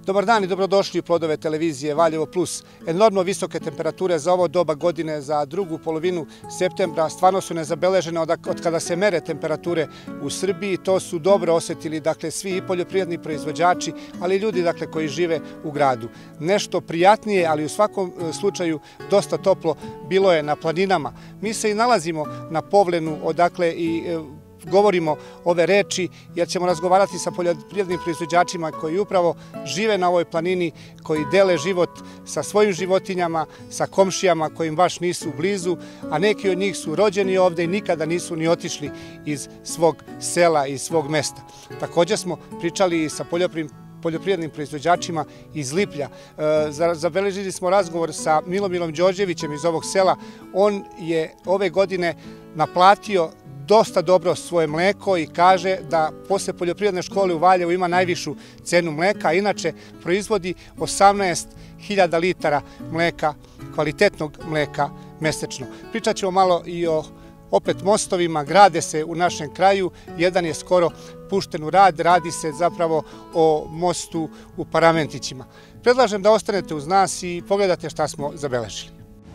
Dobar dan i dobrodošli u Plodove televizije Valjevo Plus. Enormno visoke temperature za ovo doba godine, za drugu polovinu septembra, stvarno su nezabeležene od kada se mere temperature u Srbiji. To su dobro osjetili svi i poljoprivredni proizvođači, ali i ljudi koji žive u gradu. Nešto prijatnije, ali u svakom slučaju dosta toplo bilo je na planinama. Mi se i nalazimo na Povlenu, odakle i govorimo ove reči, jer ćemo razgovarati sa poljoprivrednim proizvođačima koji upravo žive na ovoj planini, koji dele život sa svojim životinjama, sa komšijama kojim baš nisu blizu, a neki od njih su rođeni ovde i nikada nisu ni otišli iz svog sela, iz svog mesta. Također smo pričali i sa poljoprivrednim proizvođačima iz Liplja. Zabeležili smo razgovor sa Milomilom Đorđevićem iz ovog sela. On je ove godine naplatio dosta dobro svoje mleko i kaže da posle poljoprivredne škole u Valjevu ima najvišu cenu mleka, a inače proizvodi 18.000 litara mleka, kvalitetnog mleka mesečno. Pričat ćemo malo i o opet mostovima, grade se u našem kraju, jedan je skoro pušten u rad, radi se zapravo o mostu u Paramentićima. Predlažem da ostanete uz nas i pogledate šta smo zabeležili.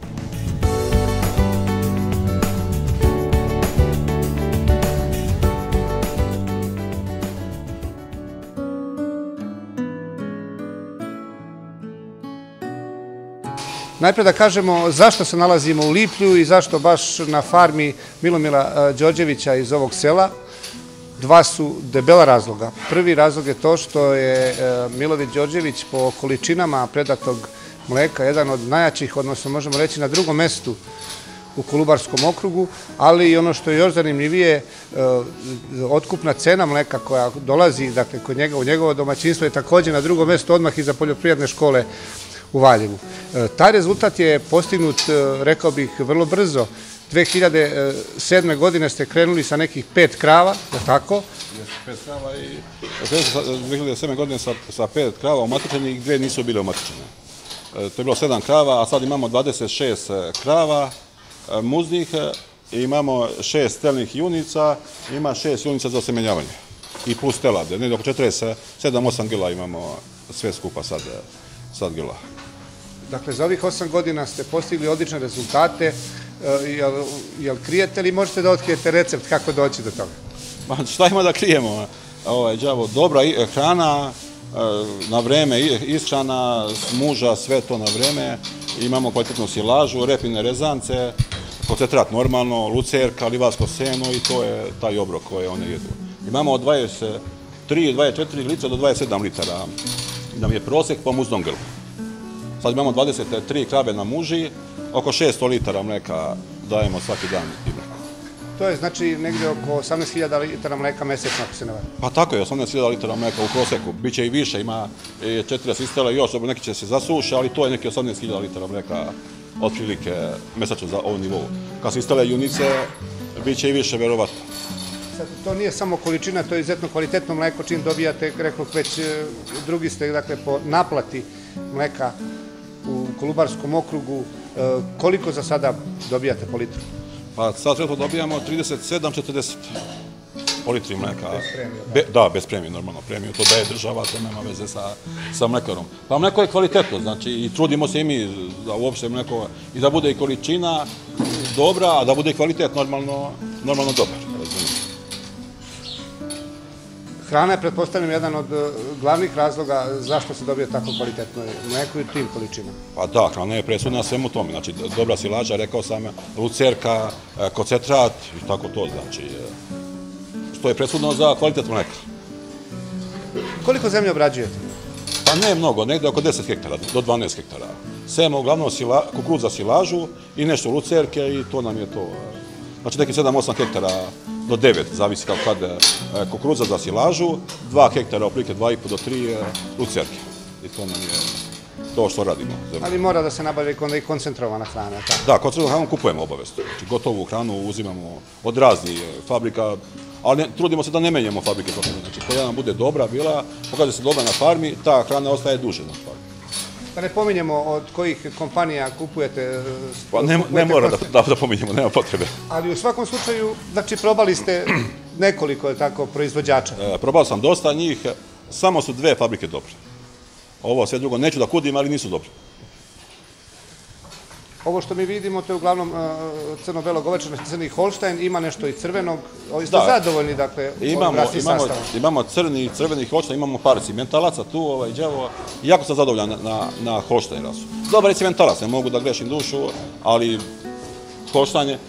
Najprej da kažemo zašto se nalazimo u Liplju i zašto baš na farmi Milomila Đorđevića iz ovog sela. Dva su debela razloga. Prvi razlog je to što je Milović Đorđević po količinama predatog mleka jedan od najjačih, odnosno možemo reći na drugom mestu u Kolubarskom okrugu, ali i ono što je još zanimljivije, otkupna cena mleka koja dolazi kod njega u njegovo domaćinstvo je također na drugom mestu odmah iza poljoprivredne škole u Valjevu. Taj rezultat je postignut, rekao bih, vrlo brzo. 2007. godine ste krenuli sa nekih 5 krava, je li tako? 5 krava i 2007. godine sa 5 krava umatičenih, 2 nisu bile umatičene. To je bilo 7 krava, a sad imamo 26 krava muznih, imamo 6 telnih junica, ima 6 junica za osemenjavanje i plus telad, negdje oko 47-8 gila imamo sve skupa sad gila. Dakle, za ovih 8 godina ste postigli odlične rezultate. Jel krijete ili možete da otkrijete recept kako doći do toga? Šta ima da krijemo? Dobra hrana, na vreme ishrana, muža, sve to na vreme. Imamo kvalitetnu silažu, repine rezance, koncentrat normalno, lucerka, livarsko seno i to je taj obrok koje one jedu. Imamo od 23-24 lica do 27 litara. Nam je prosjek po muznom grlu. Sad imamo 23 krave na muži, oko 600 litara mleka dajemo svaki dan i mleko. To je znači negdje oko 18.000 litara mleka mesečno, ako se ne varam. Pa tako je, 18.000 litara mleka u prosjeku. Biće i više, ima 40 istele još, neki će se zasuši, ali to je neki 18.000 litara mleka otprilike mesečno za ovu nivou. Kad se istele junice, biće i više, verovatno. To nije samo količina, to je izuzetno kvalitetno mleko, čim dobijate, rekao već drugi ste, po naplati mleka u Kolubarskom okrugu. Koliko za sada dobijate po litru? Pa sad trenutno dobijamo 37-40 po litri mleka. Bez premije? Da, bez premije, normalno premiju. To daje država, to nema veze sa mlekarom. Pa mleko je kvalitetno, znači i trudimo se i mi da uopšte mleko i da bude i količina dobra, a da bude i kvalitet normalno dobar. Hrana je, pretpostavljam, jedan od glavnih razloga zašto se dobije tako kvalitetno mleko i u tim količinama. Pa da, hrana je presudna svemu tome. Znači, dobra silaža, rekao sam, lucerka, koncentrat i tako to, znači, što je presudno za kvalitet mleka. Koliko zemlje obrađujete? Pa ne mnogo, negde oko 10 hektara, do 12 hektara. Sejemo uglavnom kukuruz za silažu i nešto lucerke i to nam je to. Znači, neki 7-8 hektara do 9, zavisi kako kad kukuruza za silažu, 2 hektara, otprilike 2,5 do 3 lucerke. I to nam je to što radimo. Ali mora da se nabavlja i koncentrovana hrana. Da, koncentrovanu hranu kupujemo obavezno. Znači, gotovu hranu uzimamo od raznih fabrika, ali trudimo se da ne menjamo fabrike. Znači, koja nam bude dobra bila, pokaže se dobra na farmi, ta hrana ostaje duže na farmi. Da ne pominjemo od kojih kompanija kupujete? Pa ne mora da pominjemo, nema potrebe. Ali u svakom slučaju, znači probali ste nekoliko proizvođača? Probao sam dosta njih, samo su 2 fabrike dobre. Ovo sve drugo neću da kudim, ali nisu dobri. Ovo što mi vidimo, to je uglavnom crno-belo goveče, crni Holštajn, ima nešto i crvenog. Ovi ste zadovoljni, dakle, ovim rasnim sastavom? Imamo crni i crveni Holštajn, imamo par cimentalaca tu, đavo. Jako sam zadovoljan na Holštajn rasu. Dobar je cimentalac, ne mogu da grešim dušu, ali Holštajn je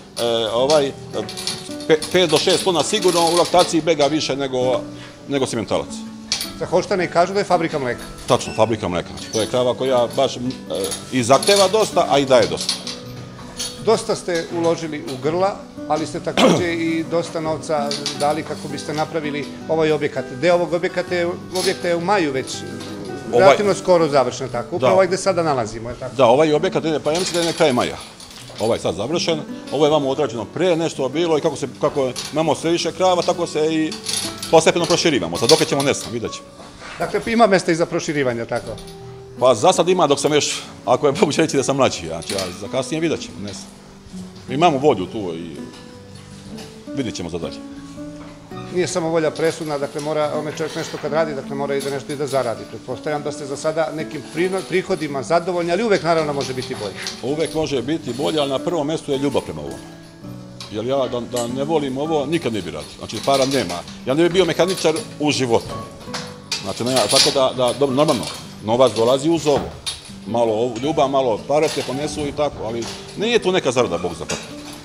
5 do 6 tona sigurno u laktaciji bega više nego cimentalac. Za Holštajne kažu da je fabrika mleka. Tačno, fabrika mleka. To je krava koja baš i zahteva dosta, a i daje dosta. Dosta ste uložili u grla, ali ste također i dosta novca dali kako biste napravili ovaj objekat. Deo ovog objekta je u maju već relativno skoro završen, tako? Upravo ovaj gde sada nalazimo, je tako? Da, ovaj objekat ide, pa ja mislim da je na kraj maja. Ovaj je sad završen, ovo je vamo odrađeno pre nešto bilo i kako imamo sve više krava, tako se i postepeno proširivamo. Sad dok ćemo ne znam, vidjet ćemo. Dakle, ima mesta i za proširivanje, tako? Pa za sad ima dok sam još, ako je moguće reći da sam mlađi, a za kasnije vidjet ćemo, ne znam. Imamo volju tu i vidjet ćemo za dalje. Nije samo volja presudna, dakle mora onaj čovjek nešto kad radi, dakle mora i da nešto i da zaradi. Pretpostavljam da ste za sada nekim prihodima zadovoljni, ali uvek naravno može biti bolje. Uvek može biti bolje, ali na prvom mjestu je ljubav prema ovom. Jer ja da ne volim ovo, nikad ne bi radio. Znači, para nema. Ja ne bi bio mehaničar u životu. Znači, tako da, normalno, novac dolazi uz ovo. Malo ljubav, malo pare te ponesu i tako, ali nije tu neka zarada, Bog zapati.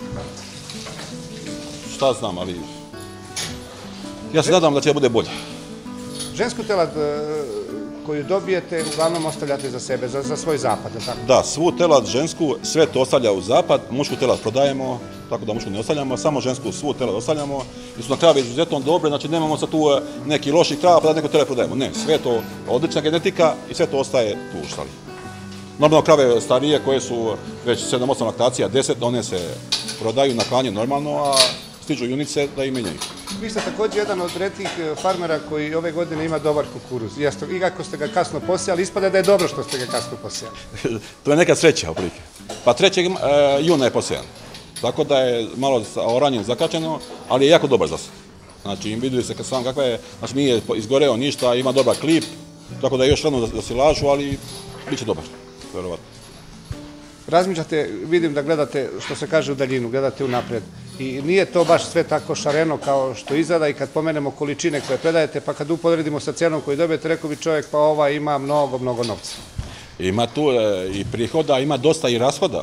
Šta znam, ali ja se nadam da će da bude bolje. Žensku telad koju dobijete, uglavnom ostavljate za sebe, za svoj zapad, je tako? Da, svu telad žensku, sve to ostavlja u zapad, mušku telad prodajemo, tako da mušku ne ostavljamo, samo žensku svu telad ostavljamo, jer su na krave izuzetno dobre, znači nemamo sad tu neki loši krava pa da neko telad prodajemo, ne, sve to odlična genetika i sve to ostaje tu u štali. Normalno krave starije koje su već 7-8 laktacija, 10, one se prodaju na klanje normalno, a stižu junice da i menjaju. Vi ste također jedan od retkih farmera koji ove godine ima dobar kukuruz. I kako ste ga kasno posijali, ispada da je dobro što ste ga kasno posijali. To je neka sreća, oplike. Pa 3. juna je posijan. Tako da je malo oranjem zakačeno, ali je jako dobar za se. Znači, vidjeli se sam kakva je, znači nije izgoreo ništa, ima dobar klip, tako da je još rano da silažu, ali bit će dobar, verovatno. Razmišljate, vidim da gledate, što se kaže, u daljinu, gledate unapred. I nije to baš sve tako šareno kao što izgleda i kad pomenemo količine koje predajete, pa kad uporedimo sa cenom koju dobijete, rekao bi čovjek pa ova ima mnogo novca. Ima tu i prihoda, ima dosta i rashoda.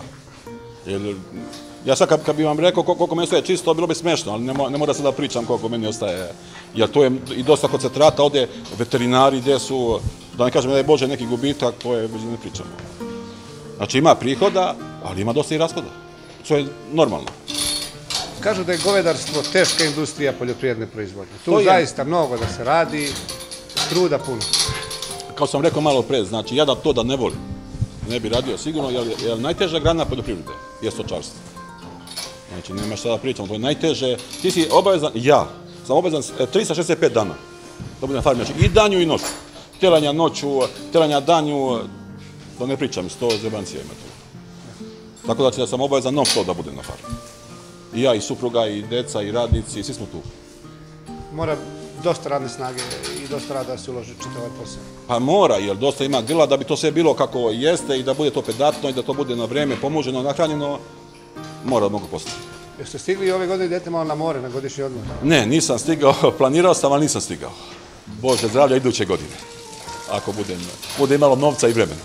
Ja sad kad bi vam rekao koliko mi ostaje čisto, bilo bi smešno, ali ne mora sad da pričam koliko meni ostaje. Jer to je i dosta koncentrata, ovdje veterinari gdje su, da ne kažem da je Bože neki gubitak, to je, ne pričamo. Znači ima prihoda, ali ima dosta i rashoda. To je normalno. Kažu da je govedarstvo teška industrija poljoprivredne proizvodnje. Tu zaista mnogo da se radi, truda puno. Kao sam rekao malo pre, znači ja da to da ne volim, ne bi radio sigurno, jer najteža grana poljoprivrede je stočarstvo. Znači nema šta da pričamo, to je najteže. Ti si obavezan, ja sam obavezan 365 dana da budem farmer, znači i danju i noću. Telanja noću, telanja danju, da ne pričam, 100 zebancija ima tu. Tako da sam obavezan non stop da budem na farmi. I ja, i supruga, i deca, i radnici, svi smo tu. Mora dosta radne snage i dosta rada da se uloži čitav ovaj posao. Pa mora, jer dosta ima grla da bi to sve bilo kako jeste i da bude to pedatno i da to bude na vreme pomuženo, nahranjeno, mora mnogo posla. Jeste stigli ove godine idete malo na more, na godišnji odmor? Ne, nisam stigao, planirao sam, ali nisam stigao. Bože zdravlja iduće godine, ako bude imalo novca i vremena.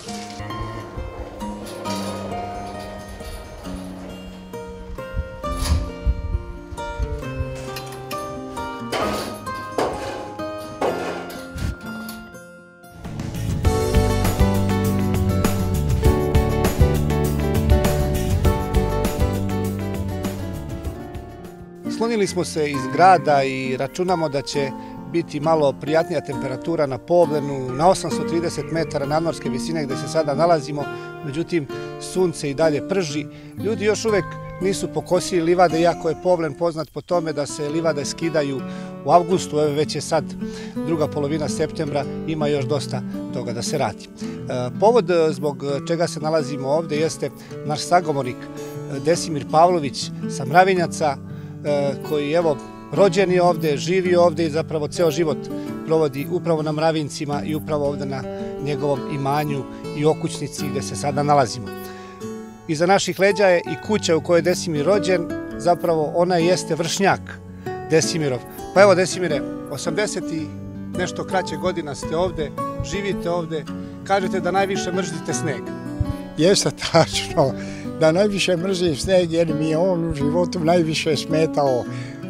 Sklonili smo se iz grada i računamo da će biti malo prijatnija temperatura na Povlenu, na 830 metara nadmorske visine gde se sada nalazimo, međutim sunce i dalje prži. Ljudi još uvek nisu pokosili livade, iako je Povlen poznat po tome da se livade skidaju u avgustu, već je sad druga polovina septembra, ima još dosta toga da se radi. Povod zbog čega se nalazimo ovde jeste naš sagovornik Desimir Pavlović sa Mravinjaca, koji evo rođen je ovde, živi ovde i zapravo ceo život provodi upravo na Mravincima i upravo ovde na njegovom imanju i okućnici gde se sada nalazimo. Iza naših leđa je i kuća u kojoj je Desimir rođen, zapravo ona jeste vršnjak Desimirov. Pa evo Desimire, 80 i nešto kraće godina ste ovde, živite ovde, kažete da najviše mrzite sneg. Jeste tačno, da najviše mrzim sneg jer mi je on u životu najviše smetao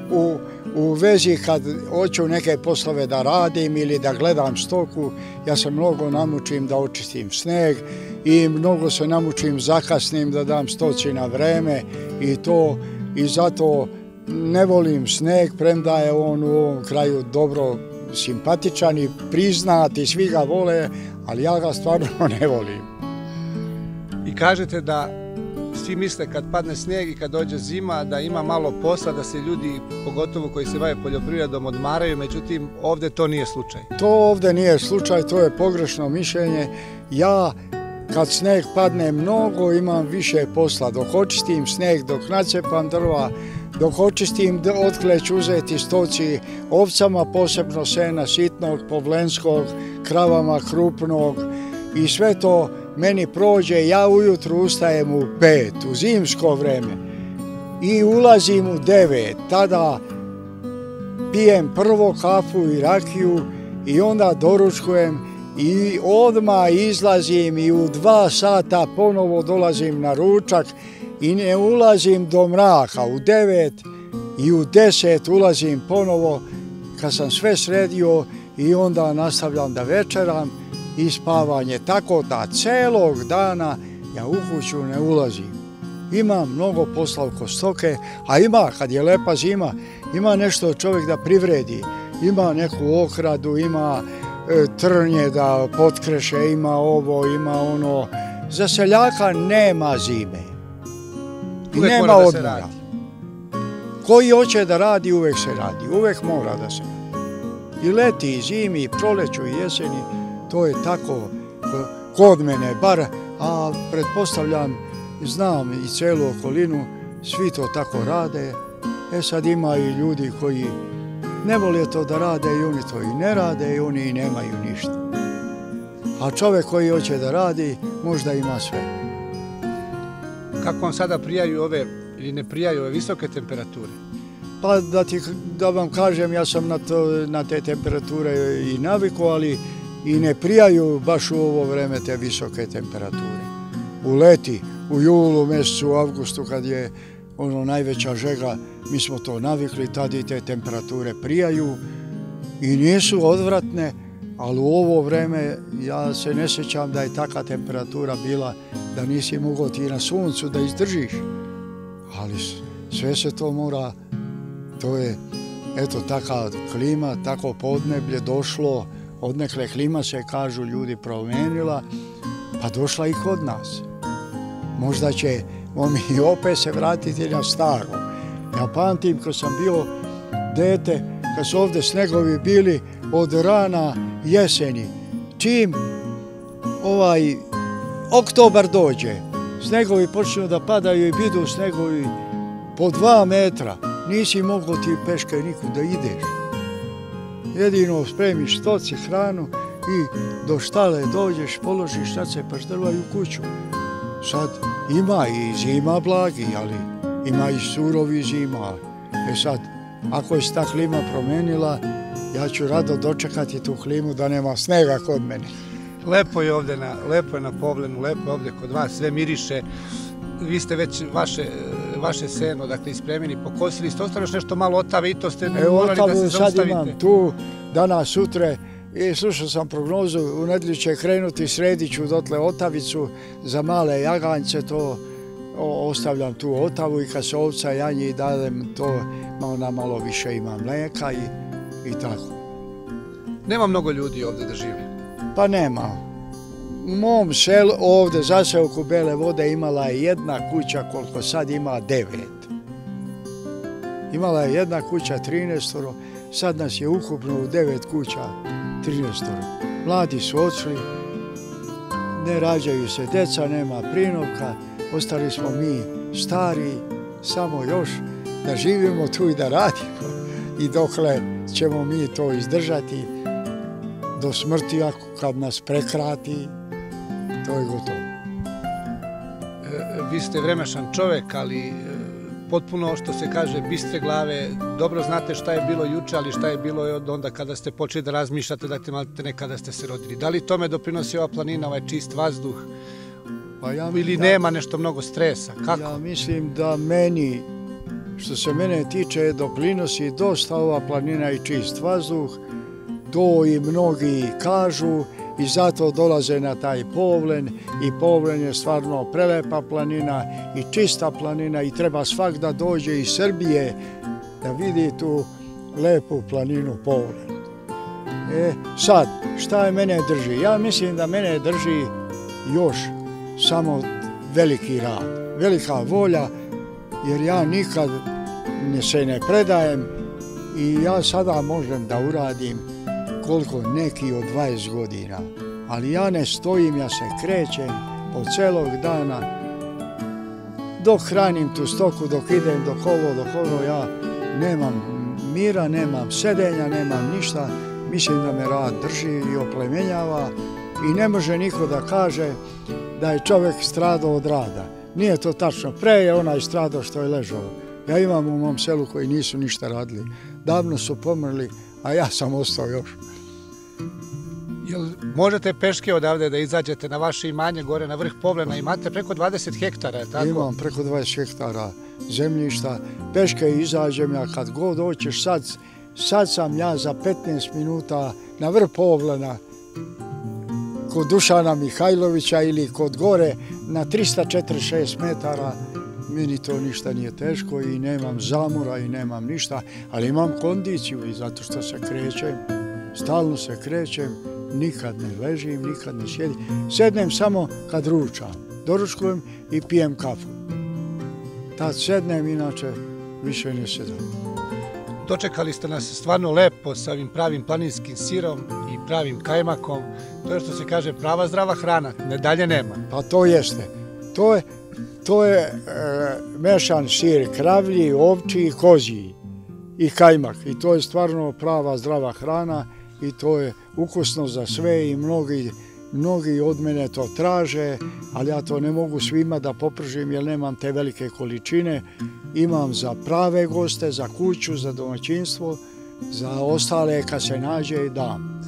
u vezi kad hoću neke poslove da radim ili da gledam stoku, ja se mnogo namučim da očistim sneg i mnogo se namučim zakasnim da dam stoci na vreme i zato ne volim sneg, premda je on u ovom kraju dobro simpatičan i priznat i svi ga vole, ali ja ga stvarno ne volim. I kažete da svi misle kad padne snijeg i kad dođe zima da ima malo posla, da se ljudi, pogotovo koji se bave poljoprivredom, odmaraju, međutim ovde to nije slučaj. To ovde nije slučaj, to je pogrešno mišljenje. Ja kad sneg padne mnogo imam više posla, dok očistim sneg, dok nacepam drva, dok očistim otkle ću uzeti stoci, ovcama posebno sena sitnog, povlenskog, kravama krupnog i sve to meni prođe, ja ujutru ustajem u 5, u zimsko vreme i ulazim u 9, tada pijem prvo kafu i rakiju i onda doručkujem i odmah izlazim i u 2 sata ponovo dolazim na ručak i ne ulazim do mraka, u 9 i u 10 ulazim ponovo kad sam sve sredio i onda nastavljam da večeram i spavanje, tako da celog dana ja u kuću ne ulazim. Ima mnogo posla oko stoke, a ima, kad je lepa zima, ima nešto čovjek da privredi, ima neku okradu, ima trnje da potkreše, ima ovo, ima ono. Za seljaka nema zime i nema odmora. Koji hoće da radi, uvek se radi, uvek mora da se radi. I leti, i zimi, i proleću, i jeseni, to je tako kod mene, bar, a pretpostavljam, znam i celu okolinu, svi to tako rade. Sad ima i ljudi koji ne vole to da rade i oni to i ne rade i oni i nemaju ništa. A čovjek koji hoće da radi, možda ima sve. Kako vam sada prijaju ove ili ne prijaju ove visoke temperature? Pa da vam kažem, ja sam na te temperature i naviku, ali i ne prijaju baš u ovo vreme te visoke temperature. U leti, u julu, mjesecu, u avgustu, kad je ono najveća žega, mi smo to navikli, tad i te temperature prijaju i nisu odvratne, ali u ovo vreme ja se ne sjećam da je takva temperatura bila da nisi mogao ti na suncu da izdržiš. Ali sve se to mora, to je, eto, takva klima, tako podneblje došlo, odnekle klima se, kažu ljudi, promenila, pa došla i kod nas. Možda ćemo mi opet se vratiti na staro. Ja pamtim kad sam bio dete, kad su ovde snegovi bili od rana jeseni. Čim oktobar dođe, snegovi počnu da padaju i bidu snegovi po 2 metra. Nisi mogao ti peške nikud da ideš. Jedino spremiš stoci, hranu i do štale dođeš, položiš, nacepaš drva i u kuću. Sad ima i zima blagi, ali ima i surovi zima. Sad, ako je se ta klima promenila, ja ću rado dočekati tu klimu da nema snega kod mene. Lepo je ovde na Povlenu, lepo je ovde kod vas, sve miriše. Vi ste već vaše seno, dakle, ispremili, pokosili ste, ostalo još nešto malo otave i to ste morali da se zaustavite. Sad imam tu, danas, sutre, i slušao sam prognozu, u nedelju će krenuti, sredit ću dotle otavicu za male jaganjce, to ostavljam tu otavu i kad se ovca janji dadem to, ona malo više ima mleka i tako. Nema mnogo ljudi ovde da žive? Pa nema. U mom selu, ovde zaseoku Bele Vode, imala je jedna kuća, koliko sad ima 9. Imala je jedna kuća 13, sad nas je ukupno u 9 kuća 13. Mladi su odšli, ne rađaju se deca, nema prinovka, ostali smo mi stari, samo još da živimo tu i da radimo. I dokle ćemo mi to izdržati, do smrti, ako kad nas prekrati, to je gotovo. Vi ste vremešan čovek, ali potpuno, što se kaže, bistre glave, dobro znate šta je bilo juče, ali šta je bilo od onda kada ste počeli da razmišljate, dakle, maltene kada ste se rodili. Da li tome doprinosi ova planina, ovaj čist vazduh, ili nema nešto mnogo stresa? Kako? Ja mislim da meni, što se mene tiče, doprinosi dosta ova planina i čist vazduh. To i mnogi kažu i zato dolaze na taj Povlen. I Povlen je stvarno prelepa planina i čista planina i treba svak da dođe iz Srbije da vidi tu lepu planinu Povlen. Sad, šta je mene drži? Ja mislim da mene drži još samo veliki rad, velika volja, jer ja nikad se ne predajem i ja sada možem da uradim koliko neki od 20 godina. Ali ja ne stojim, ja se krećem po celog dana, dok hranim tu stoku, dok idem, dok ovo, ja nemam mira, nemam sedenja, nemam ništa. Mislim da me rad drži i oplemenjava i ne može niko da kaže da je čovjek stradao od rada. Nije to tačno. Pre je onaj stradao što je ležao. Ja imam u mom selu koji nisu ništa radili. Davno su pomrli, a ja sam ostao još. Jel možete peške odavde da izađete na vaše imanje gore na vrh Povlena? Imate preko 20 hektara, je tako? Imam preko 20 hektara zemljišta. Peške izađem ja kad god hoćeš. Sad sam ja za 15 minuta na vrh Povlena kod Dušana Mihajlovića ili kod gore na 346 metara. Meni to ništa nije teško i nemam zamora i nemam ništa, ali imam kondiciju i zato što se krećem, stalno se krećem, nikad ne ležim, nikad ne sjedim. Sednem samo kad ručam, doručkujem i pijem kafu. Tad sednem, inače više ne sedam. Dočekali ste nas stvarno lepo sa ovim pravim planinskim sirom i pravim kajmakom. To je što se kaže prava zdrava hrana, ne dalje nema. Pa to jeste. To je mešan sir kravlji, ovčji, kozji i kajmak. I to je stvarno prava zdrava hrana i to je ukusno za sve i mnogi od mene to traže, ali ja to ne mogu svima da popržim jer nemam te velike količine. Imam za prave goste, za kuću, za domaćinstvo, za ostale kad se nađe i dam.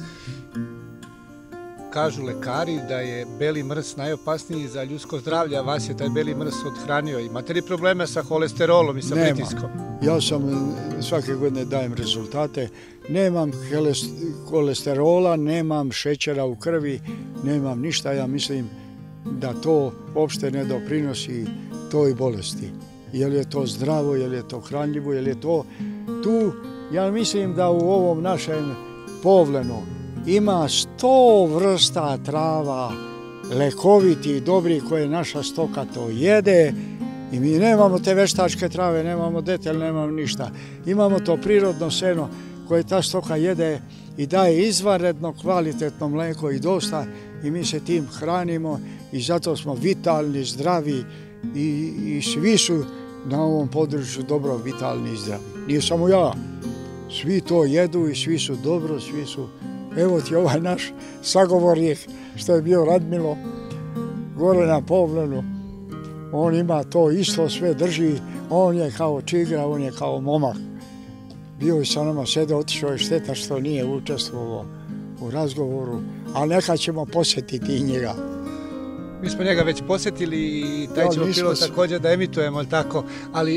Kažu lekari da je beli mrs najopasniji za ljudsko zdravlje, a vas je taj beli mrs odhranio. Imate li probleme sa holesterolom i sa pritiskom? Ja sam svake godine dajem rezultate. Nemam kolesterola, nemam šećera u krvi, nemam ništa. Ja mislim da to uopšte ne doprinosi toj bolesti. Je li je to zdravo, je li je to hranljivo, je li je to tu. Ja mislim da u ovom našem Povlenu ima 100 vrsta trava, lekoviti i dobri koje naša stoka to jede i mi nemamo te veštačke trave, nemamo detelj, nemamo ništa. Imamo to prirodno seno koje ta stoka jede i daje izvanredno kvalitetno mleko i dosta i mi se tim hranimo i zato smo vitalni, zdravi i svi su na ovom području dobro vitalni i zdravi. Nije samo ja, svi to jedu i svi su dobro, svi su... Evo ti ovaj naš sagovornik što je bio Radmilo gore na Povlenu. On ima to isto, sve drži. On je kao čigra, on je kao momak. Bio je sa nama, sede, otišao je, šteta što nije učestvovao u razgovoru, ali nekad ćemo posjetiti i njega. Mi smo njega već posjetili i taj ćemo pilot također da emitujemo, ali tako, ali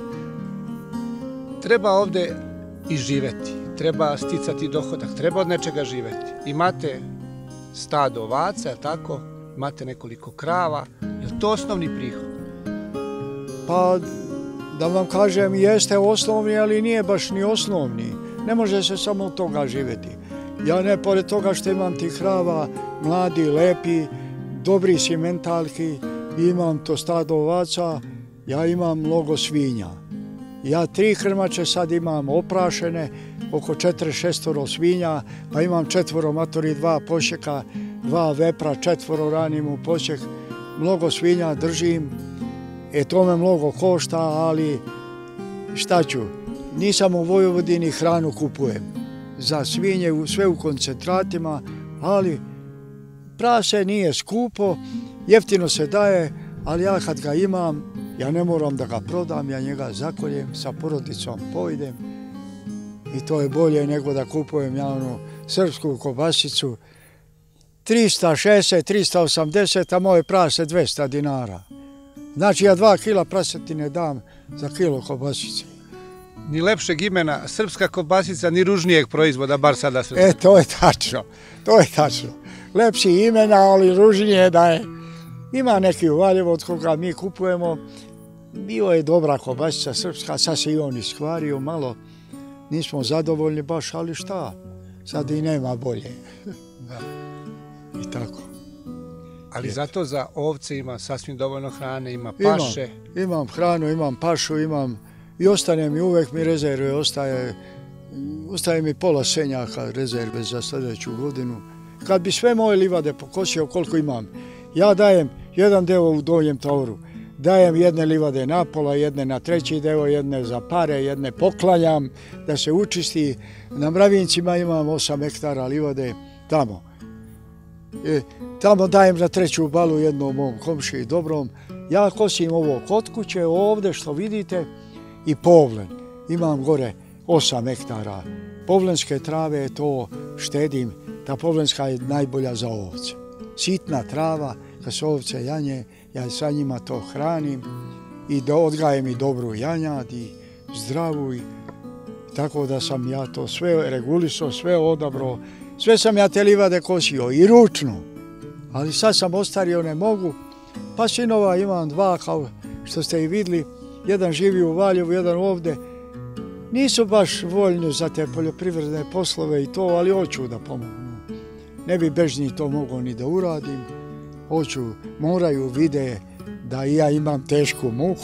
treba ovde i živeti. Treba sticati dohodak, treba od nečega živeti. Imate stado ovaca, tako? Imate nekoliko krava. Je li to osnovni prihod? Pa, da vam kažem, jeste osnovni, ali nije baš ni osnovni. Ne može se samo od toga živeti. Ja ne, pored toga što imam tih krava, mladi, lepi, dobri simentalki, imam to stado ovaca, ja imam mnogo svinja. Ja 3 krmače sad imam oprašene, oko 4-6 svinja, pa imam 4 matori, 2 pošeka, 2 vepra, 4 ranim u pošek. Mnogo svinja držim, to me mnogo košta, ali šta ću? Nisam u Vojvodini, hranu kupujem. za svinje, sve u koncentratima, ali prase nije skupo, jeftino se daje, ali ja kad ga imam, ja ne moram da ga prodam, ja njega zakoljem, sa porodicom pojdem i to je bolje nego da kupujem ja onu srpsku kobasicu 360, 380, a moje prase 200 dinara. Znači ja 2 kila prasetine dam za kilo kobasice. Ni lepšeg imena srpska kobasica, ni ružnijeg proizvoda, bar sada sve. To je tačno, to je tačno. Lepši imena, ali ružnije da je. Ima neki u Valjevu od koga mi kupujemo. Bio je dobra kobasica srpska, sad se i on iskvario malo. Nismo zadovoljni baš, ali šta? Sad i nema bolje. Da. I tako. Ali zato za ovce ima sasvim dovoljno hrane, ima paše. Imam hranu, imam pašu, imam i ostane mi uvek mi rezerve, ostaje mi pola senjaka rezerve za sljedeću godinu. Kad bi sve moje livade pokosio koliko imam, ja dajem jedan deo u Donjem Tavoru, dajem jedne livade na pola, jedne na treći deo, jedne za pare, jedne poklanjam da se učisti. Na Mravincima imam 8 hektara livade tamo. Tamo dajem za treću balu jednom mom komšiji dobrom. Ja kosim ovo kod kuće, ovdje što vidite, i povlen. Imam gore 8 hektara. Povlenske trave, to štedim. Ta povlenska je najbolja za ovce. Sitna trava, kad se ovce janje, ja sa njima to hranim i da odgajem i dobru janjad i zdravu. Tako da sam ja to sve regulisao, sve odabrao. Sve sam ja te livade kosio i ručno. Ali sad sam ostario, ne mogu. Pa sinova imam 2, kao što ste i vidjeli. Jedan živi u Valjevu, jedan ovdje. Nisu baš voljni za te poljoprivredne poslove i to, ali hoću da pomognu. Ne bi bez njih to mogao ni da uradim. Hoću, moraju vide da i ja imam tešku muku.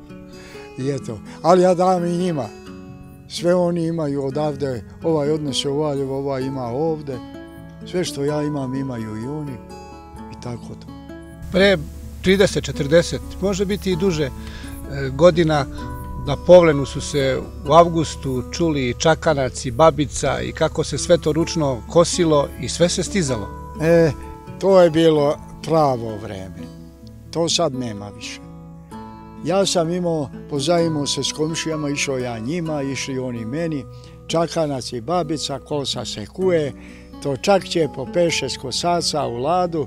I eto, ali ja dam i njima. Sve oni imaju odavde, ovaj odnose u Valjevo, ovaj ima ovdje. Sve što ja imam, imaju i oni. I tako to. Pre 30, 40, može biti i duže godina, na Povlenu su se u avgustu čuli i čakanac i babica i kako se sve to ručno kosilo i sve se stizalo. To je bilo pravo vreme. To sad nema više. Ja sam imao, pozajmio se s komšijama, išao ja njima, išli oni meni, čakanac i babica, kosa se kuje, to čakće po 5-6 kosaca u ladu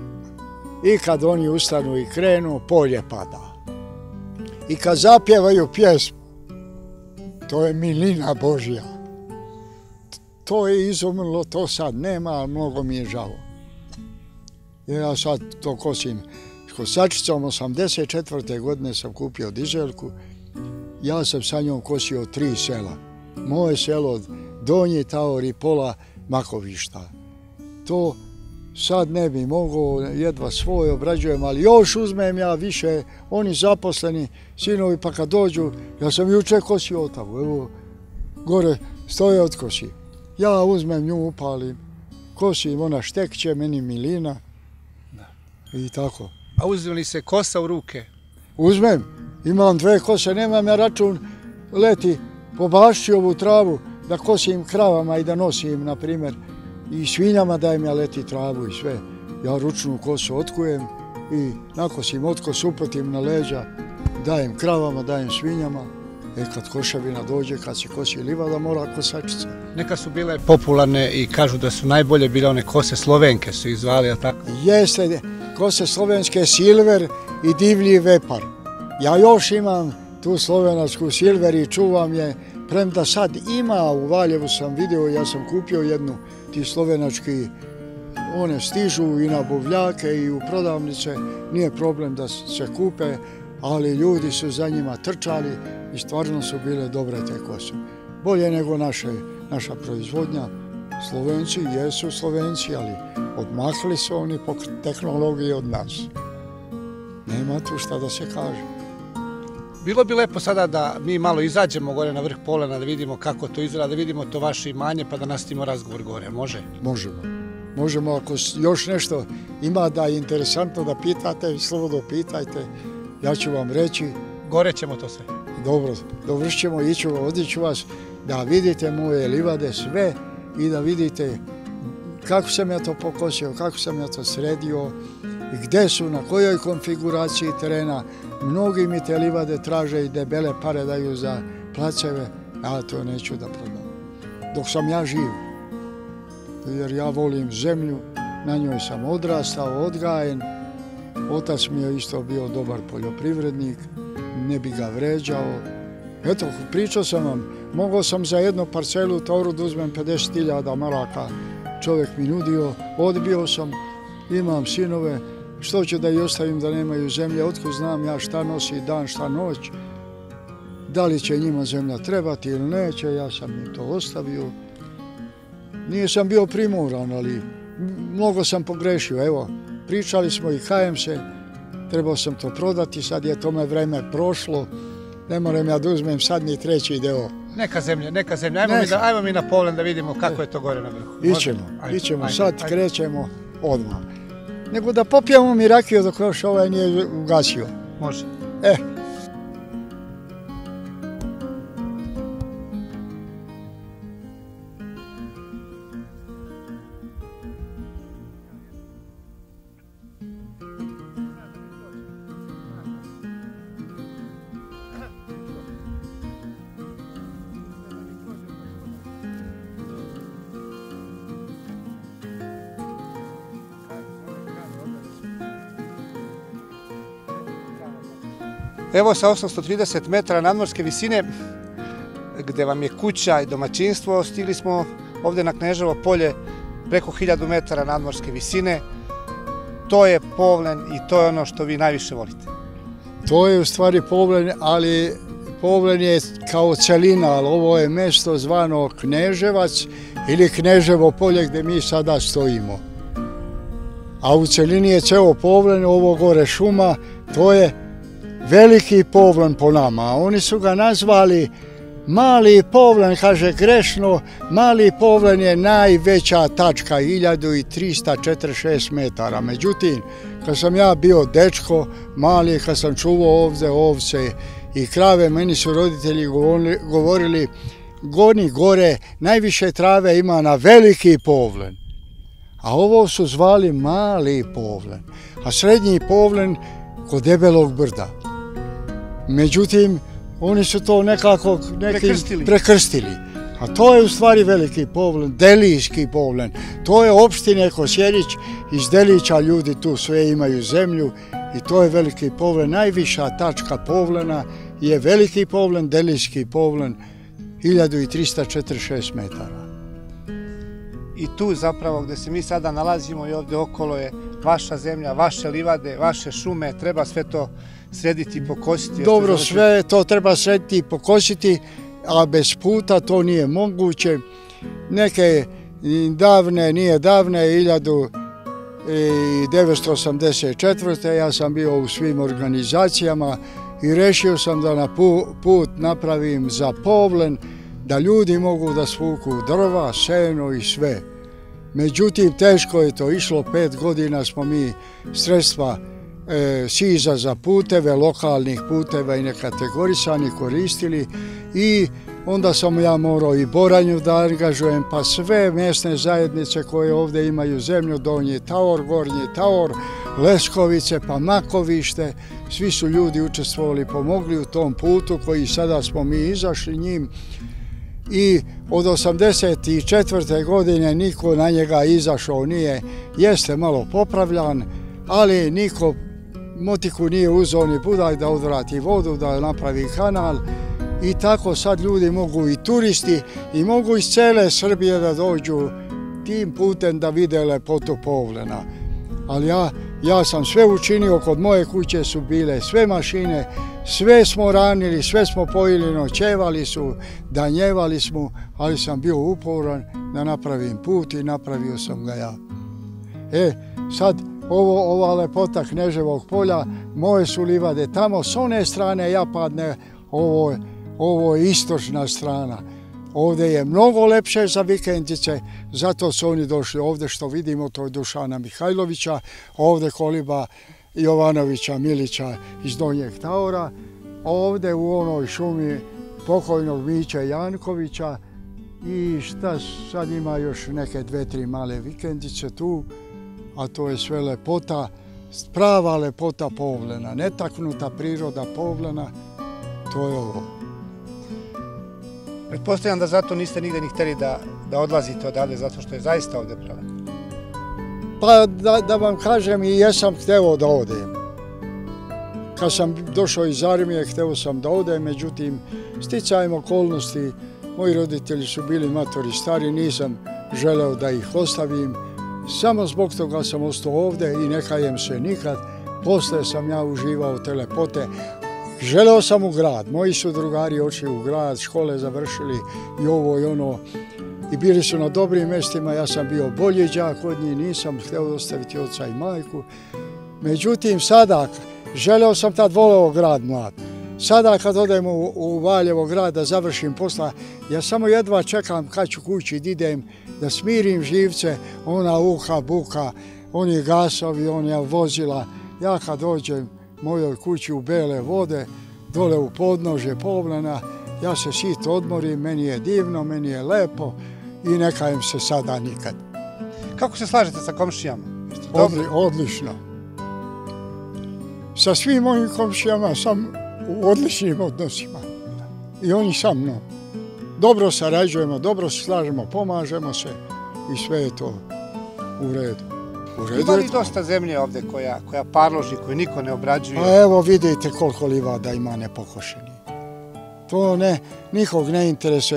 i kad oni ustanu i krenu, polje pada. I kad zapjevaju pjesmu, to je milina Božja. To je izumrlo, to sad nema, ali mnogo mi je žao. Ja sad to kosim s kosačicom, 84. godine sam kupio dizelku. Ja sam sa njom kosio 3 sela. Moje selo, Donji Tavor i pola Makovišta. To sad ne bi mogao, jedva svoje obrađujem, ali još uzmem ja više, oni zaposleni, sinovi, pa kad dođu, ja sam juče kosio otavu, evo, gore stoje od kosi. Ja uzmem nju, upalim, kosim, ona štekće, meni milina i tako. A uzme li se kosa u ruke? Uzmem, imam 2 kose, nemam ja račun, leti po Bašćovu travu, da kosim kravama i da nosim, na primjer, i svinjama dajem ja leti travu i sve. Ja ručnu kosu otkujem i nakosim otkos, uputim na leđa, dajem kravama, dajem svinjama. Kad košavina dođe, kad se kosi livada, mora kosačica. Neka su bile popularne i kažu da su najbolje bile one kose Slovenke, su ih zvali, a tako? Jeste, kose slovenske Silver i divlji Vepar. Ja još imam tu slovenačku Silver i čuvam je, premda sad ima, u Valjevu sam vidio, ja sam kupio jednu, ti slovenački, one stižu i na buvljake i u prodavnice, nije problem da se kupe, ali ljudi su za njima trčali i stvarno su bile dobre te kose. Bolje nego naša proizvodnja. Slovenci jesu Slovenci, ali odmakli su oni po tehnologiji od nas. Nema tu šta da se kaže. Bilo bi lepo sada da mi malo izađemo gore na vrh Povlena, da vidimo kako to izgleda, da vidimo to vaše imanje, pa da nastavimo razgovor gore, može? Možemo. Možemo, ako još nešto ima da je interesantno da pitate, slobodno pitajte, ja ću vam reći. Gore ćemo to sve. Dobro, dovršćemo, odiću vas da vidite moje livade sve i da vidite kako sam ja to pokosio, kako sam ja to sredio i gdje su, na kojoj konfiguraciji terena. Mnogi mi te livade traže i debele pare daju za placeve, ja to neću da prodam. Dok sam ja živ, jer ja volim zemlju, na njoj sam odrastao, odgajen. Otac mi je isto bio dobar poljoprivrednik, ne bi ga vređao. Eto, pričao sam vam, mogao sam za jednu parcelu Toru da uzmem 50.000 maraka. Čovjek mi nudio, odbio sam, imam sinove, što ću da ih ostavim da nemaju zemlje, otkud znam ja šta nosi dan, šta noć. Da li će njima zemlja trebati ili neće, ja sam im to ostavio. Nisam bio primoran, ali mnogo sam pogrešio. Evo, pričali smo i kajem se, trebao sam to prodati, sad je tome vreme prošlo. Ne moram ja da uzmem sad ni treći deo. Neka zemlja. Ajmo mi na Povlen da vidimo kako je to gore na vrhu. Ićemo, sad krećemo odmah. Nego da popijemo mi rakiju dok još ovaj nije ugasio. Može. Evo sa 830 metara nadmorske visine, gdje vam je kuća i domaćinstvo, stigli smo ovdje na Kneževo polje preko 1000 metara nadmorske visine. To je Povlen i to je ono što vi najviše volite. To je u stvari Povlen, ali Povlen je kao celina, ali ovo je mjesto zvano Kneževac ili Kneževo polje gdje mi sada stojimo. A u celini je ceo Povlen, ovo gore šuma, to je veliki Povlen po nama. Oni su ga nazvali Mali Povlen, kaže grešno, Mali Povlen je najveća tačka, 1346 metara. Međutim, kad sam ja bio dečko, mali, kad sam čuvao ovdje ovce i krave, meni su roditelji govorili, goni gore, najviše trave ima na Veliki Povlen. A ovo su zvali Mali Povlen, a Srednji Povlen kod Debelog brda. Međutim, oni su to nekako prekrstili. A to je u stvari Veliki Povlen, Delijski Povlen. To je opštine Kosjerić, iz Delića ljudi tu sve imaju zemlju i to je Veliki Povlen. Najviša tačka Povlena je Veliki Povlen, Delijski Povlen, 1346 metara. I tu zapravo gdje se mi sada nalazimo i ovdje okolo je vaša zemlja, vaše livade, vaše šume, treba sve to srediti i pokositi. Dobro, sve to treba srediti i pokositi, a bez puta to nije moguće. Neke nije davne, 1984. ja sam bio u svim organizacijama i rešio sam da na put napravim za Povlen, da ljudi mogu da svuku drva, seno i sve. Međutim, teško je to išlo, 5 godina smo mi sredstva SIZ-a za puteve, lokalnih puteva i nekategorisani koristili i onda sam ja morao i Boranju da angažujem, pa sve mjesne zajednice koje ovdje imaju zemlju, Donji Tavor, Gornji Tavor, Leskovice, pa Makovište, svi su ljudi učestvovali, pomogli u tom putu koji sada smo mi izašli njim. I od 1984. godine niko na njega izašao nije, jeste malo popravljan, ali niko motiku nije uzeo ni budaj da odvrati vodu, da napravi kanal i tako sad ljudi mogu i turisti i mogu iz cele Srbije da dođu tim putem da vide lepotu Povlena. Ali ja sam sve učinio, kod moje kuće su bile sve mašine, sve smo ranili, sve smo pojili, noćevali su, danjevali smo, ali sam bio uporan da napravim put i napravio sam ga ja. Sad ova lepota Kneževog polja, moje su livade tamo, s one strane Japadne, ovo je istočna strana. Ovdje je mnogo lepše za vikendice, zato su oni došli ovdje, što vidimo, to je Dušana Mihajlovića, ovdje koliba Jovanovića Milića iz Donjeg Tavora, ovdje u onoj šumi pokojnog Miće Jankovića I šta sad ima još neke 2-3 male vikendice tu, a to je sve lepota, prava lepota Povlena, netaknuta priroda Povlena, to je ovo. Pretpostavljam da zato niste nigde ni htjeli da odlazite odavde, zato što je zaista ovde pravo. Pa da vam kažem, i jesam hteo da odem. Kad sam došao iz armije, hteo sam da odem, međutim, sticajem okolnosti, moji roditelji su bili matori stari, nisam želeo da ih ostavim. Samo zbog toga sam ostao ovde i ne kajem se nikad. Posle sam ja uživao te lepote. Želeo sam u grad, moji su drugari otišli u grad, škole završili i ovo i ono. I bili su na dobrim mestima, ja sam bio bolji đak od njih, nisam hteo ostaviti oca i majku. Međutim, sada, želeo sam tad voleo grad mlad. Sada kad odem u Valjevo grad da završim posla, ja samo jedva čekam kad ću kući da idem, da smirim živce, ona uha, buka, oni gasovi, ona vozila. Ja kad dođem mojoj kući u Bele vode, dole u podnožje Povlena, ja se sit odmorim, meni je divno, meni je lepo i ne kajem se sada nikad. Kako se slažete sa komšijama? Odlično. Sa svim mojim komšijama sam u odličnim odnosima. I oni sa mnom. Dobro sarađujemo, dobro se slažemo, pomažemo se i sve je to u redu. Ima li dosta zemlje ovde koja parloži, koju niko ne obrađuje? A evo vidite koliko livada ima nepokošenih. To nikog ne interesuje.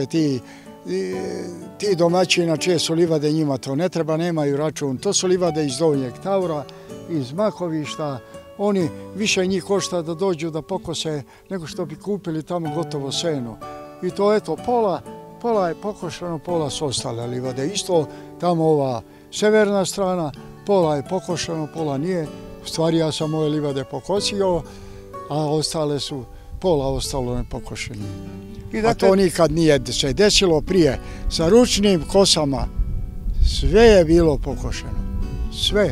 Ti domaćina čije su livade, njima to ne treba, nemaju račun. To su livade iz Donjeg Tavora, iz Makovišta. Oni više njih košta da dođu da pokose nego što bi kupili tamo gotovo seno. I to eto, pola je pokošeno, pola su ostale livade. Isto tamo ova severna strana, pola je pokošeno, pola nije. U stvari ja sam moje livade pokosio, a ostale su, pola ostalo nepokošeni. A to nikad nije se desilo prije. Sa ručnim kosama sve je bilo pokošeno. Sve.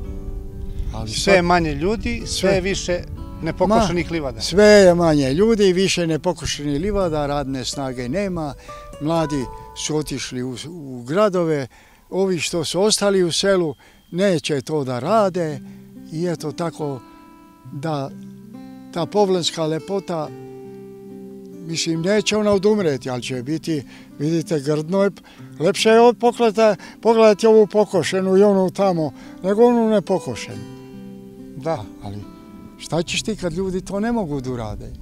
Sve je manje ljudi, sve je više nepokošenih livada. Sve je manje ljudi, više nepokošenih livada, radne snage nema. Mladi su otišli u gradove, ovi što su ostali u selu neće to da rade i eto tako da ta povlenska lepota, mislim, neće ona odumreti, ali će biti, vidite, grdno je, lepše je pogledati ovu pokošenu i onu tamo, nego onu nepokošenu. Da, ali šta ćeš ti kad ljudi to ne mogu da urade?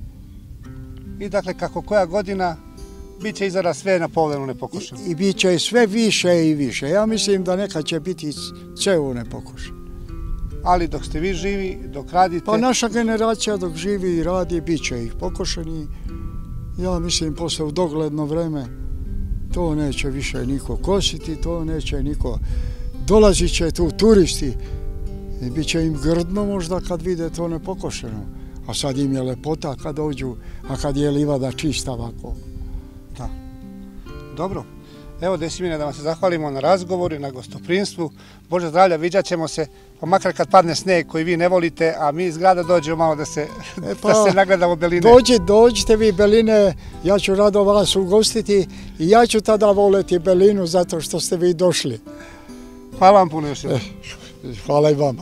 I dakle, kako koja godina, bit će izara sve na Povlenu nepokošeno. I bit će sve više i više. Ja mislim da nekad će biti ceo nepokošen. Ali dok ste vi živi, dok radite... Pa naša generacija dok živi i radi, bit će ih pokošeni. Ja mislim, posle u dogledno vreme, to neće više niko kositi, to neće niko... Dolazit će tu turisti i bit će im grdno možda kad vide to nepokošeno. A sad im je lepota kad dođu, a kad je livada čista ovako. Da. Dobro. Evo, Desimire, da vam se zahvalimo na razgovoru i na gostoprimstvu. Bože zdravlja, viđat ćemo se, pa makar kad padne sneg koji vi ne volite, a mi iz grada dođemo malo da se nagledamo beline. Dođite vi beline, ja ću rado vas ugostiti i ja ću tada voleti belinu zato što ste vi došli. Hvala vam puno još jednom. Hvala i vama.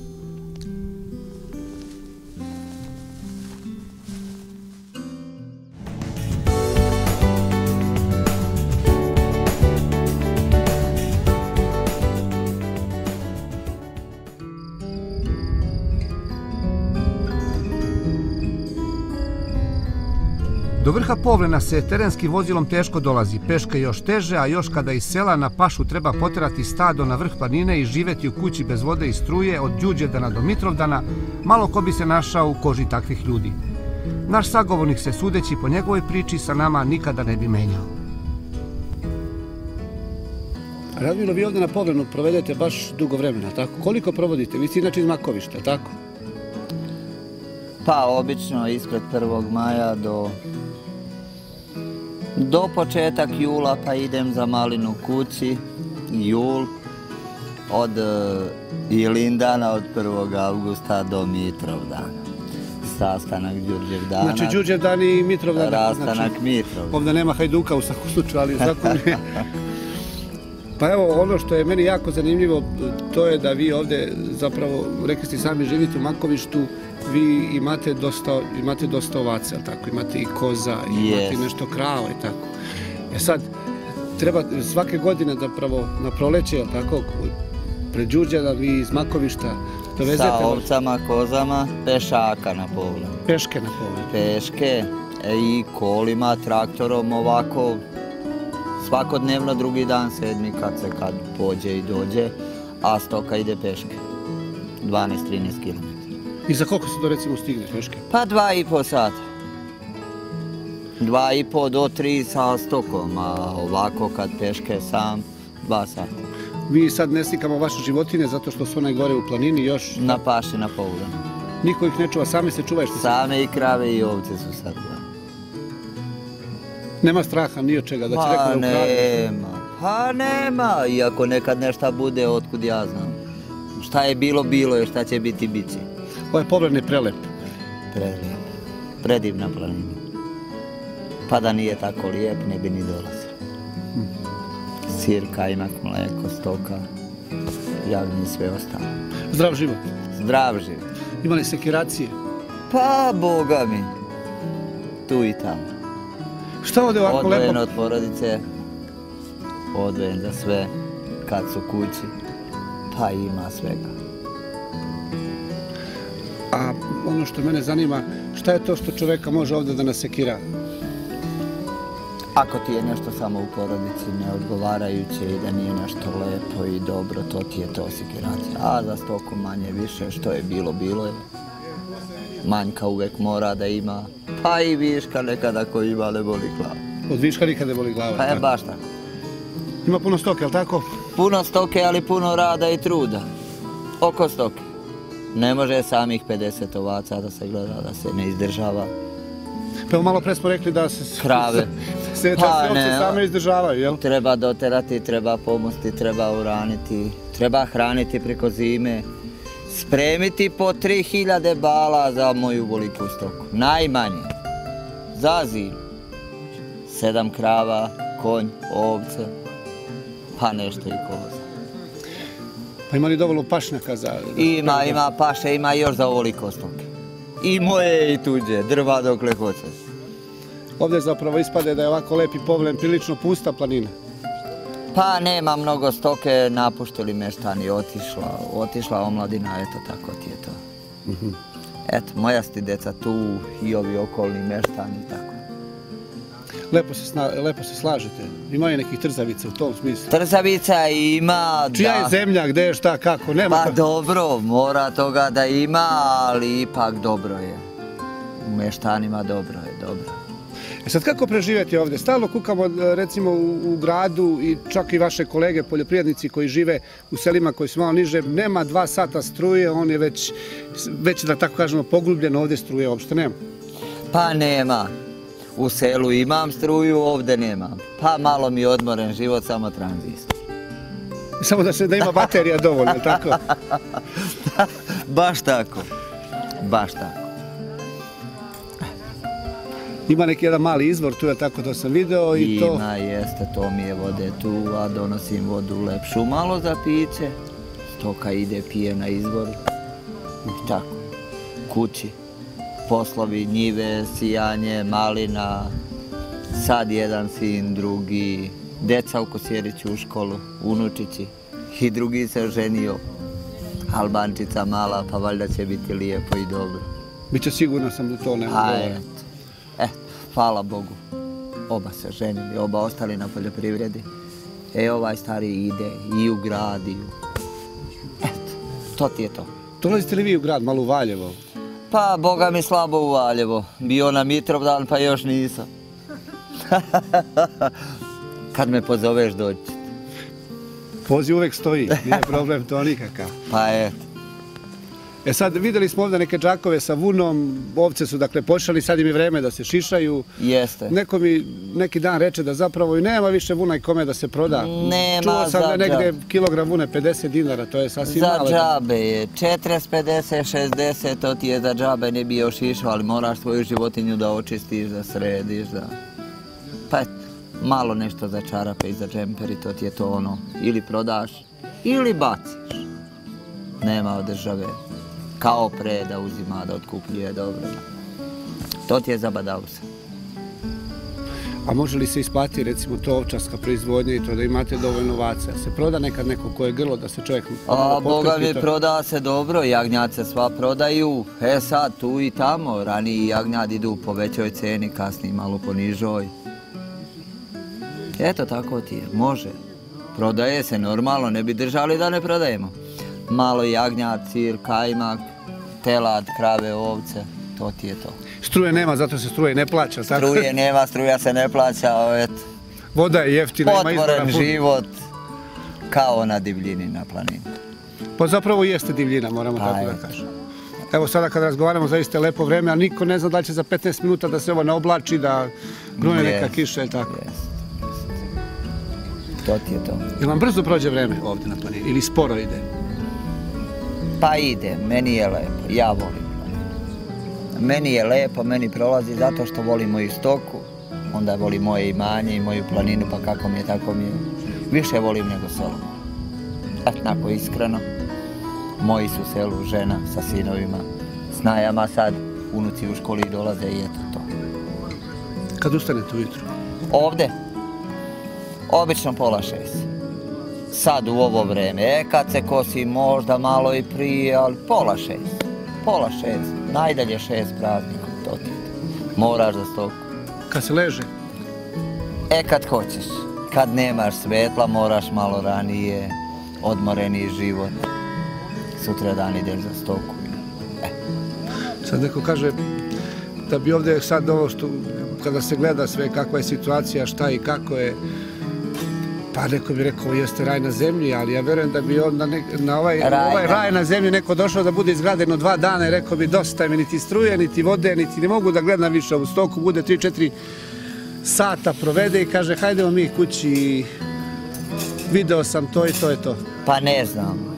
Do vrha Povlena se terenskim vozilom teško dolazi, peška još teže, a još kada iz sela na pašu treba poterati stado na vrh planine i živeti u kući bez vode i struje od Đuđevdana do Mitrovdana, malo ko bi se našao u koži takvih ljudi. Naš sagovornik se, sudeći po njegovoj priči, sa nama nikada ne bi menjao. Radmilo, vi ovdje na Povlenu provedete baš dugo vremena, tako? Koliko provodite? Vi ste inače iz Makovišta, tako? Pa, obično ispred 1. maja do početak jula, pa idem za Malinu kući, jul, od Ilindana od 1. augusta do Mitrovdana. sastanak Đurđevdana. Znači Đurđevdan i Mitrovdan. Rastanak Mitrovdan. Ovdje nema Hajduka u svakom slučaju, ali u svakom... Pa evo, ono što je meni jako zanimljivo, to je da vi ovdje zapravo, rekli ste sami, živite u Makovištu, vi imate dosta ovaca, tako? Imate i koza, imate i nešto krava i tako. Sad, treba svake godine zapravo na proleće, tako, pred Đurđevdan vi iz Makovišta dovezete... Sa ovcama, kozama, pešaka na pogled. Peške na pogled. Peške i kolima, traktorom, ovako, svakodnevno drugi dan, sedmi, kad pođe i dođe, a stoka ide peške. 12-13 km. I za koliko se to recimo stigne peške? Pa 2,5 sata. 2,5 do 3 sa stokom, a ovako kad peške sam, 2 sata. Mi sad ne slikamo vaše životine zato što su one gore u planini još... Na paši, na pogled. Niko ih ne čuva, sami se čuvaju što se... Same i krave i ovce su sad. Nema straha ni od čega da će neko da ukrade? Pa nema, iako nekad nešto bude, otkud ja znam. Šta je bilo, bilo je, šta će biti, bit će. Ovaj pogled je prelep. Prelep, predivna planina. Pa da nije tako lijep, ne bi ni dolazio. Sir, kajmak, mleko, stoka, jagnje i sve ostalo. Zdrav život. Zdrav život. Ima li sekiracije? Pa, boga mi, tu i tamo. Šta ovdje ovako lepo? Odvojen od porodice, odvojen za sve, kad su kući, pa ima svega. A ono što mene zanima, šta je to što čoveka može ovdje da nasekira? Ako ti je nešto samo u porodici neodgovarajuće i da nije nešto lepo i dobro, to ti je to sekiracija. A za stoku manje više, što je bilo, bilo je. Manjka uvek mora da ima, pa i viška nekada ko ima ne boli glava. Od viška nikad ne boli glava? Pa je baš tako. Ima puno stoke, ali tako? Puno stoke, ali puno rada i truda. Oko stoke. Ne može samih 50 ovaca da se gleda, da se ne izdržava. Pa evo malo pre smo rekli da se... Krave. Se ovce same izdržavaju, jel? Treba doterati, treba pomosti, treba uraniti, treba hraniti preko zime. Spremiti po 3000 bala za moju veliku stoku. Najmanje. Za zimu. 7 krava, konj, ovce, pa nešto i koza. Pa ima li dovoljno pašnjaka za... Ima paše, ima još za ovoliko stoke. I moje i tuđe, drva dokle hoćeš. Ovdje zapravo ispade da je ovako lepi pogled, prilično pusta planina. Pa nema mnogo stoke, napuštili meštani, otišla omladina, eto tako ti je to. Eto, moja sti deca tu i ovi okolni meštani, tako. Lepo se slažete. Ima je nekih trzavica u tom smislu. Trzavica ima, da. Čija je zemlja, gde je, šta, kako, nema? Pa dobro, mora toga da ima, ali ipak dobro je. U meštanima dobro je, dobro. Sad kako preživjeti ovdje? Stalno kukamo recimo u gradu i čak i vaše kolege poljoprivrednici koji žive u selima koji su malo niže, nema 2 sata struje, on je već da tako kažemo pogubljen, ovdje struje uopšte nema. Pa nema. U selu imam struju, ovdje nemam. Pa malo mi je odmoren život, samo tranzistor. Samo da ima baterija dovoljno, tako? Baš tako. Baš tako. Ima neki jedan mali izvor tu, je tako, to sam video i to... Ima, jeste, to mi je vode tu, a donosim vodu lepšu malo za piće. Stoka ide, pije na izvoru. I tako, kući. Poslovi, njive, sijanje, malina, sad jedan sin, drugi, deca u Kosjeriću u školu, unučići. I drugi se oženio, Albančica mala, pa valjda će biti lijepo i dobro. Biće sigurno sam da to nema govora. Hvala Bogu, oba se ženili, oba ostali na poljoprivredi. Ovaj stari ide i u grad i u... Eto, to ti je to. Dolazite li vi u grad, malo u Valjevo? Pa, boga mi slabo u Valjevo. Bio na Mitrovdan, pa još nisam. Kad me pozoveš doći. Poziv uvek stoji, nije problem to nikakav. Pa eto. Sad videli smo ovdje neke džakove sa vunom, ovce su dakle počeli, sad im je vreme da se šišaju. Jeste. Neko mi neki dan reče da zapravo i nema više vuna i kome da se proda. Nema Čuo sam za da negdje kilogram vune 50 dinara, to je sasvim malo. Za džabe je 40, 50, 60, to ti je za džabe, ne bi još išao, ali moraš svoju životinju da očistiš, da središ, da... Pa malo nešto za čarape i za džemperi, to ti je to ono, ili prodaš, ili baciš. Nema od države. Kao pre da uzima, da otkupljuje, dobro. To ti je zabadao se. A može li se isplatiti recimo to ovčarska proizvodnja i to da imate dovoljno ovaca? Se proda nekad neko koje grlo da se čovjek... Boga mi proda se dobro, jagnjace sva prodaju. Sad tu i tamo, raniji jagnjad idu po većoj ceni, kasniji malo po nižoj. Eto tako ti je, može. Prodaje se normalno, ne bi držali da ne prodajemo. Malo jagnjad, sir, kajmak, telad, krave, ovce, to ti je to. Struje nema, zato se struje ne plaća. Struje nema, struja se ne plaća, eto. Voda je jeftina, ima izvora. Otvoren život, kao na divljini na planini. Pa zapravo jeste divljina, moramo tako da kažem. Evo sada kad razgovaramo, zaista je lepo vreme, a niko ne zna da će za 15 minuta da se ovo ne oblači, da grune neka kiša ili tako. To ti je to. Jel vam brzo prođe vreme ovdje na planini ili sporo ide? Pa ide, meni je lepo, ja volim planinu. Meni je lepo, meni prolazi zato što volim moju stoku, onda volim moje imanje i moju planinu, pa kako mi je, tako mi je. Više volim nego selo. Tako iskreno. Moji su selu, žena sa sinovima, snajama sad, unuci u školi dolaze i eto to. Kad ustanete ujutru? Ovde? Obično 5:30. Sad u ovo vreme, kad se kosi možda malo i prije, ali 5:30. 5:30, najdalje 6 praznika, to ti je. Moraš za stoku. Kad se leže? Kad hoćeš. Kad nemaš svetla, moraš malo ranije, odmoreniji život. Sutra dan ideš za stoku. Sad neko kaže da bi ovdje sad ovo što, kada se gleda sve kakva je situacija, šta i kako je, pa neko bi rekao jeste raj na zemlji, ali ja verujem da bi na ovaj raj na zemlji neko došao da bude izgrađeno 2 dana i rekao bi dosta mi niti struje, niti vode, niti ne mogu da gledam više ovu stoku, bude 3-4 sata provede i kaže hajdemo mi kući i video sam to i to je to. Pa ne znam.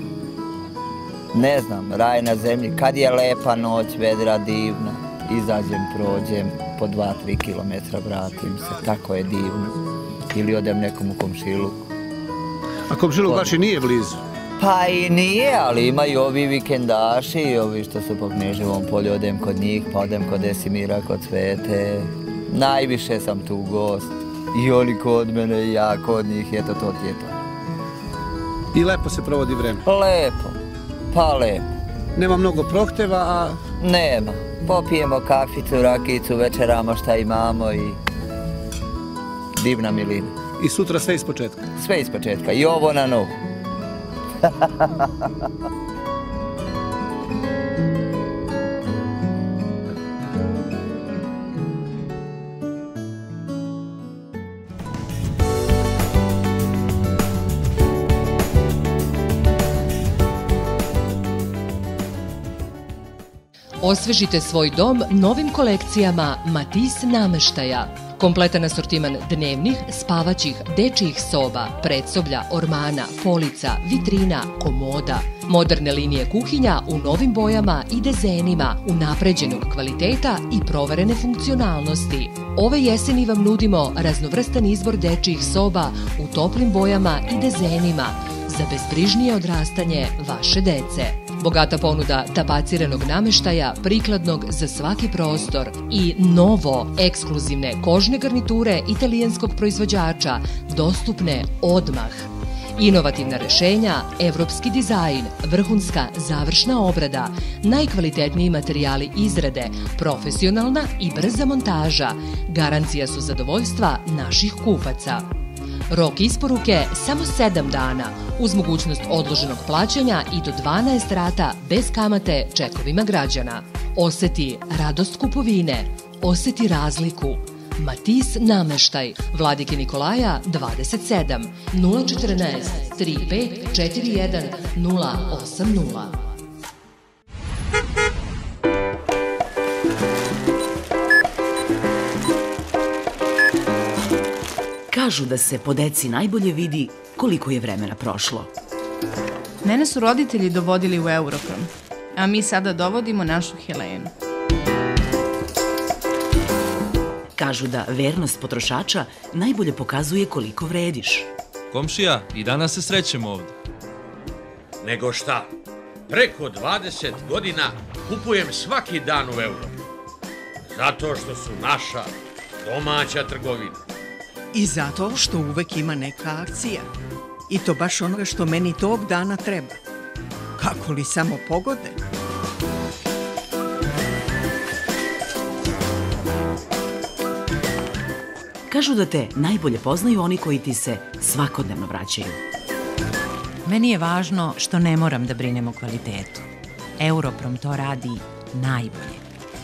Ne znam, raj na zemlji, kad je lepa noć, vedra divna, izađem, prođem, po 2-3 kilometra vratim se, tako je divno. Ili odem nekom u komšiluk. A komšiluk baš i nije blizu? Pa i nije, ali imaju ovi vikendaši, ovi što su po Kneževom polju, odem kod njih, pa odem kod Esimira, kod Svete. Najviše sam tu gost. I oni kod mene i ja kod njih, eto to ti je to. I lepo se provodi vreme? Lepo, pa lepo. Nema mnogo prohteva, a... Nema. Popijemo kaficu, rakicu, večeramo šta imamo i... divna milina. I sutra sve ispočetka? Sve ispočetka, i ovo na novu. Osvežite svoj dom novim kolekcijama Matis nameštaja. Kompletan asortiman dnevnih, spavaćih, dečijih soba, predsoblja, ormana, polica, vitrina, komoda. Moderne linije kuhinja u novim bojama i dezenima, unapređenog kvaliteta i proverene funkcionalnosti. Ove jeseni vam nudimo raznovrstan izbor dečijih soba u toplim bojama i dezenima za bezbrižnije odrastanje vaše dece. Bogata ponuda tapaciranog nameštaja prikladnog za svaki prostor i novo ekskluzivne kožne garniture italijanskog proizvođača dostupne odmah. Inovativna rešenja, evropski dizajn, vrhunska završna obrada, najkvalitetniji materijali izrade, profesionalna i brza montaža, garancija su zadovoljstva naših kupaca. Rok isporuke samo 7 dana, uz mogućnost odloženog plaćanja i do 12 rata bez kamate čekovima građana. Oseti radost kupovine, oseti razliku. Matis nameštaj, Vladike Nikolaja 27 014 35 41 080. Kažu da se po deci najbolje vidi koliko je vremena prošlo. Mene su roditelji dovodili u Europrom, a mi sada dovodimo našu Helenu. Kažu da vernost potrošača najbolje pokazuje koliko vrediš. Komšija, i danas se srećemo ovdje. Nego šta? Preko 20 godina kupujem svaki dan u Evropi. Zato što su naša domaća trgovina. I zato što uvek ima neka akcija. I to baš onoga što meni tog dana treba. Kako li samo pogode? Kažu da te najbolje poznaju oni koji ti se svakodnevno vraćaju. Meni je važno što ne moram da brinem o kvalitetu. Europrom to radi najbolje.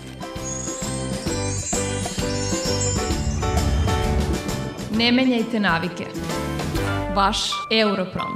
Ne menjajte navike. Vaš Europrom.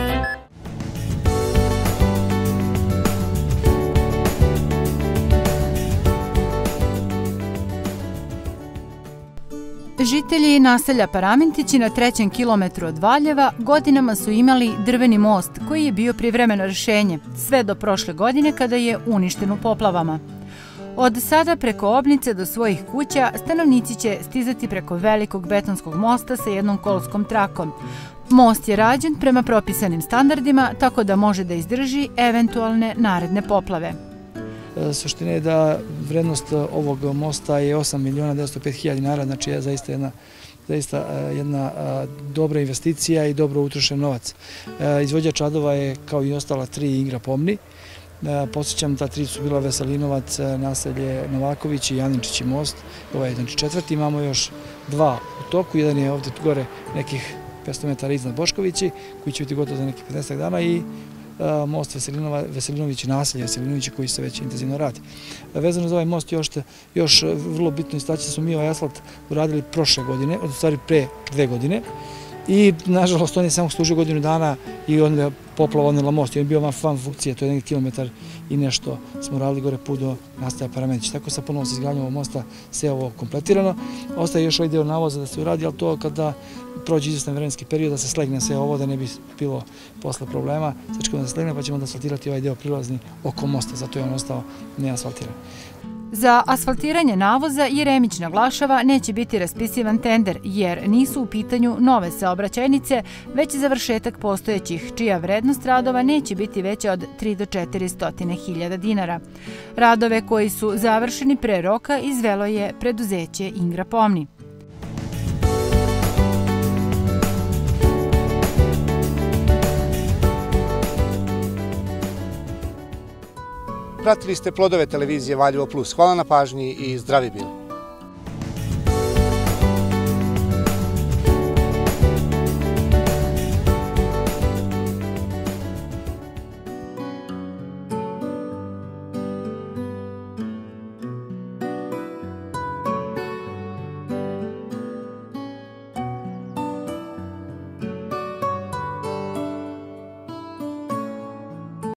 Žitelji naselja Paramintići na 3. kilometru od Valjeva godinama su imali drveni most koji je bio privremeno rješenje, sve do prošle godine kada je uništen u poplavama. Od sada preko Obnice do svojih kuća stanovnici će stizati preko velikog betonskog mosta sa jednom kolskom trakom. Most je rađen prema propisanim standardima, tako da može da izdrži eventualne naredne poplave. Suština je da vrednost ovog mosta je 8.905.000 dinara, znači je zaista jedna dobra investicija i dobro utrošen novac. Izvođač radova je kao i ostala 3 Ingra Pomni. Podsjećam, ta 3 su bila Veselinovac, naselje Novaković i Janinčići most. Ovo je znači 4. Imamo još 2 u toku. Jedan je ovdje gore nekih 500 metara iznad Boškovići, koji će biti gotovo za nekih 15 dana i most Veselinović, naselje Veselinovići koji se već intenzivno radi. Vezano za ovaj most još vrlo bitno istaći da smo mi ovaj asfalt uradili prošle godine, od stvari pre 2 godine. I, nažalost, on je samo služio godinu dana i onda je poplava odnela most. On je bio van funkcije, to je neki kilometar i nešto smo radili gore put do nastaja Paramintići. Tako sa ponovno sa izgradnjom ovog mosta sve ovo kompletirano. Ostaje još ovaj deo navoza da se uradi, ali to kada prođe izvestan vremenski period da se slegne sve ovo, da ne bi bilo posle problema. Sačekamo da se slegne pa ćemo da asfaltirati ovaj deo prilazni oko mosta, zato je on ostao neasfaltiran. Za asfaltiranje navoza Jeremić naglašava neće biti raspisivan tender jer nisu u pitanju nove saobraćajnice, već završetak postojećih, čija vrednost radova neće biti veća od 3 do 400.000 dinara. Radove koji su završeni pre roka izvelo je preduzeće Ingra Pomni. Pratili ste Plodove televizije Valjevo Plus. Hvala na pažnji i zdravi bili.